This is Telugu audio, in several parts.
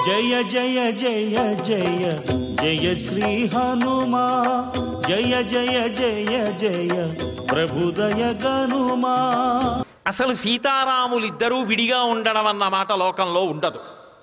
జయ జయ జయ జయ జయ శ్రీ హనుమా, జయ జయ జయ జయ ప్రభుదయ గనుమా. అసలు సీతారాములిద్దరూ విడిగా ఉండడం అన్న మాట లోకంలో ఉండదు.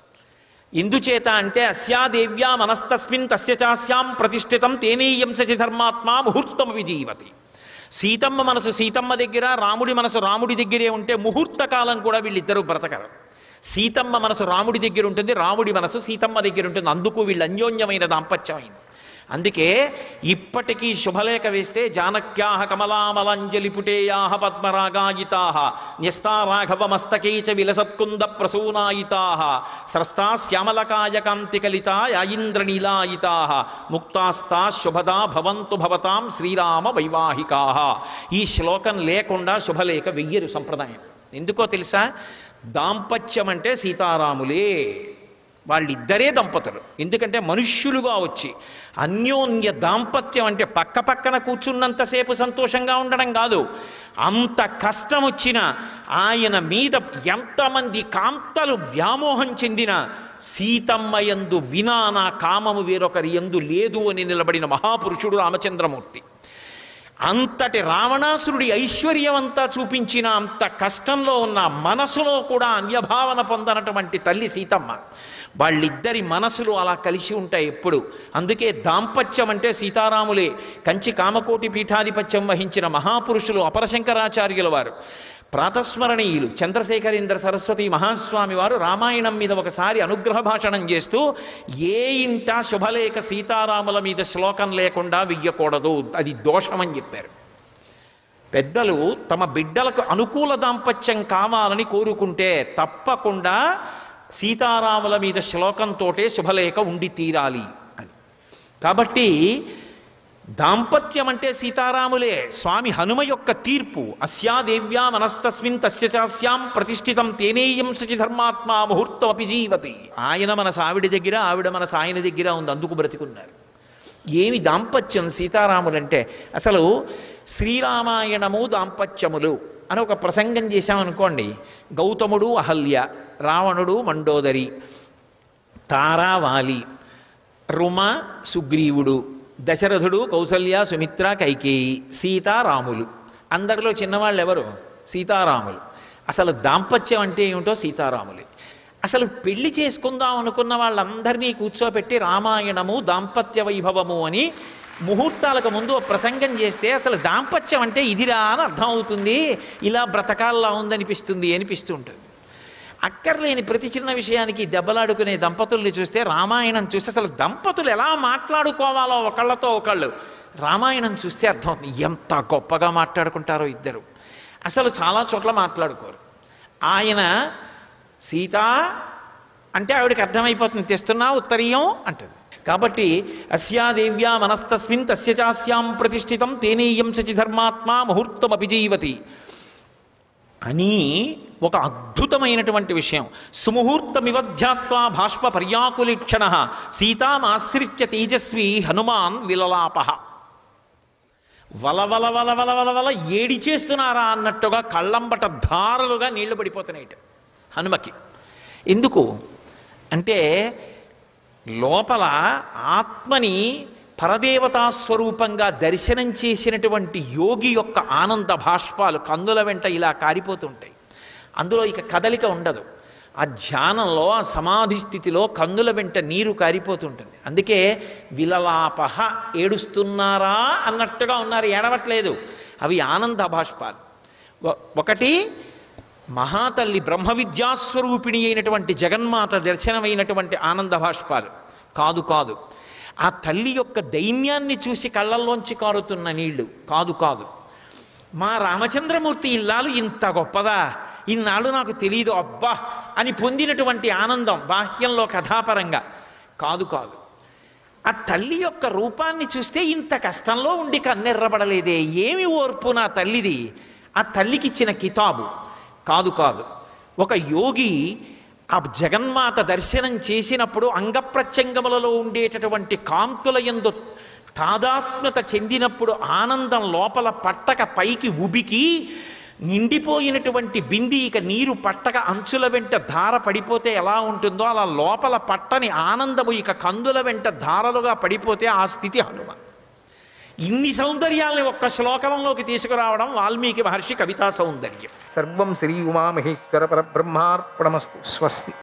ఎందుచేత అంటే అస్యాదేవ్యా మనస్తస్మిన్ తస్య చాస్యాం ప్రతిష్ఠితం తేనేయం సచి ధర్మాత్మా ముహూర్తం విజీవతి. సీతమ్మ మనసు సీతమ్మ దగ్గర, రాముడి మనసు రాముడి దగ్గరే ఉంటే ముహూర్త కాలం కూడా వీళ్ళిద్దరూ బ్రతకరు. సీతమ్మ మనసు రాముడి దగ్గర ఉంటుంది, రాముడి మనసు సీతమ్మ దగ్గర ఉంటుంది. అందుకు వీళ్ళు అన్యోన్యమైన దాంపత్యమైంది. అందుకే ఇప్పటికీ శుభలేఖ వేస్తే జానక్యాహ కమలామలాంజలి పుటేయాహ పద్మరాగాయితాహ న్యస్తారాఘవమస్తకే చ విలసత్కుంద ప్రసూనాయితాహ స్రస్తా శ్యామలకాయ కాంతికలితా యాయింద్రనీలాయితాహ ముక్తాస్తా శుభదా భవంతు భవతాం శ్రీరామ వైవాహికాహ. ఈ శ్లోకం లేకుండా శుభలేఖ వెయ్యరు సంప్రదాయం. ఎందుకో తెలుసా? దాంపత్యం అంటే సీతారాములే, వాళ్ళిద్దరే దంపతులు. ఎందుకంటే మనుష్యులుగా వచ్చి అన్యోన్య దాంపత్యం అంటే పక్క పక్కన కూర్చున్నంతసేపు సంతోషంగా ఉండడం కాదు, అంత కష్టం వచ్చినా ఆయన మీద ఎంతమంది కాంతలు వ్యామోహం చెందిన సీతమ్మ యందు వినా నా కామము వేరొకరి యందు లేదు అని నిలబడిన మహాపురుషుడు రామచంద్రమూర్తి. అంతటి రావణాసురుడి ఐశ్వర్యమంతా చూపించిన అంత కష్టంలో ఉన్న మనసులో కూడా అన్యభావన పొందనటువంటి తల్లి సీతమ్మ. వాళ్ళిద్దరి మనసులు అలా కలిసి ఉంటాయి ఎప్పుడు. అందుకే దాంపత్యం అంటే సీతారాములే. కంచి కామకోటి పీఠాధిపత్యం వహించిన మహాపురుషులు అపరశంకరాచార్యుల వారు, ప్రాతస్మరణీయులు చంద్రశేఖరేంద్ర సరస్వతి మహాస్వామి వారు రామాయణం మీద ఒకసారి అనుగ్రహ భాషణం చేస్తూ ఏ ఇంట శుభలేఖ సీతారాముల మీద శ్లోకం లేకుండా వెయ్యకూడదు, అది దోషమని చెప్పారు. పెద్దలు తమ బిడ్డలకు అనుకూల దాంపత్యం కావాలని కోరుకుంటే తప్పకుండా సీతారాముల మీద శ్లోకంతోటే శుభలేఖ ఉండి తీరాలి అని. కాబట్టి దాంపత్యం అంటే సీతారాములే. స్వామి హనుమ యొక్క తీర్పు అస్యాదేవ్యా మనస్తస్మిన్ తస్య చాస్యాం ప్రతిష్ఠితం తేనేయం సచి ధర్మాత్మా ముహూర్తం అపిజీవతి. ఆయన మనసు ఆవిడ దగ్గర, ఆవిడ మనసు ఆయన దగ్గర ఉంది, అందుకు బ్రతికున్నారు. ఏమి దాంపత్యం సీతారాములంటే? అసలు శ్రీరామాయణము దాంపత్యములు అని ఒక ప్రసంగం చేశామనుకోండి. గౌతముడు అహల్య, రావణుడు మండోదరి, తారావాలి, రుమ సుగ్రీవుడు, దశరథుడు కౌసల్య సుమిత్ర కైకేయి, సీతారాములు. అందరిలో చిన్నవాళ్ళు ఎవరు? సీతారాములు. అసలు దాంపత్యం అంటే ఏమిటో సీతారాములే. అసలు పెళ్లి చేసుకుందాం అనుకున్న వాళ్ళందరినీ కూర్చోపెట్టి రామాయణము దాంపత్య వైభవము అని ముహూర్తాలకు ముందు ప్రసంగం చేస్తే అసలు దాంపత్యం అంటే ఇదిరా అని అర్థం అవుతుంది, ఇలా బ్రతకాల్లా ఉందనిపిస్తుంది అనిపిస్తూ ఉంటుంది. అక్కర్లేని ప్రతి చిన్న విషయానికి దెబ్బలాడుకునే దంపతుల్ని చూస్తే రామాయణం చూస్తే అసలు దంపతులు ఎలా మాట్లాడుకోవాలో ఒకళ్ళతో ఒకళ్ళు రామాయణం చూస్తే అర్థమవుతుంది. ఎంత గొప్పగా మాట్లాడుకుంటారో ఇద్దరు. అసలు చాలా చోట్ల మాట్లాడుకోరు. ఆయన సీత అంటే ఆవిడకి అర్థమైపోతుంది, తెస్తున్నా ఉత్తరీయం అంటుంది. కాబట్టి అస్యాదేవ్యా మనస్తస్మిన్ తస్య చాస్యాం ప్రతిష్ఠితం తేనేయం సచి ధర్మాత్మా ముహూర్తం అభిజీవతి అని ఒక అద్భుతమైనటువంటి విషయం. సుముహూర్తమివధ్యాత్వా భాష్ప పర్యాకులీక్షణ సీతామాశ్రిత్య తేజస్వి హనుమాన్ విలలాప. వలవల వలవల వలవల ఏడి చేస్తున్నారా అన్నట్టుగా కళ్ళంబట ధారలుగా నీళ్లు పడిపోతున్నాయి హనుమకి. ఎందుకు అంటే లోపల ఆత్మని పరదేవతాస్వరూపంగా దర్శనం చేసినటువంటి యోగి యొక్క ఆనంద భాష్పాలు కన్నుల వెంట ఇలా కారిపోతుంటాయి. అందులో ఇక కదలిక ఉండదు. ఆ ధ్యానంలో, ఆ సమాధి స్థితిలో కన్నుల వెంట నీరు కారిపోతుంటుంది. అందుకే విలలాపహ, ఏడుస్తున్నారా అన్నట్టుగా ఉన్నారు, ఏడవట్లేదు. అవి ఆనంద భాష్పాలు. ఒకటి మహాతల్లి బ్రహ్మ విద్యాస్వరూపిణి అయినటువంటి జగన్మాత దర్శనమైనటువంటి ఆనంద భాష్పాలు కాదు కాదు. ఆ తల్లి యొక్క దైన్యాన్ని చూసి కళ్ళల్లోంచి కారుతున్న నీళ్లు కాదు కాదు. మా రామచంద్రమూర్తి ఇల్లాలు ఇంత గొప్పదా, ఇన్నాళ్ళు నాకు తెలియదు అబ్బా అని పొందినటువంటి ఆనందం బాహ్యంలో కథాపరంగా కాదు కాదు. ఆ తల్లి యొక్క రూపాన్ని చూస్తే ఇంత కష్టంలో ఉండి కన్నెర్రబడలేదే, ఏమి ఓర్పు నా తల్లిది, ఆ తల్లికి ఇచ్చిన కితాబు కాదు కాదు. ఒక యోగి ఆ జగన్మాత దర్శనం చేసినప్పుడు అంగప్రత్యంగములలో ఉండేటటువంటి కాంతుల యందు తాదాత్మ్యత చెందినప్పుడు ఆనందం లోపల పట్టక పైకి ఉబికి నిండిపోయినటువంటి బింది ఇక నీరు పట్టక అంచుల వెంట ధార పడిపోతే ఎలా ఉంటుందో అలా లోపల పట్టని ఆనందము ఇక కందుల వెంట ధారలుగా పడిపోతే ఆ స్థితి హనుమ. ఇన్ని సౌందర్యాల్ని ఒక్క శ్లోకంలోకి తీసుకురావడం వాల్మీకి మహర్షి కవితా సౌందర్యం. సర్వం శ్రీ ఉమామహేశ్వర పరబ్రహ్మార్పణమస్తు. స్వస్తి.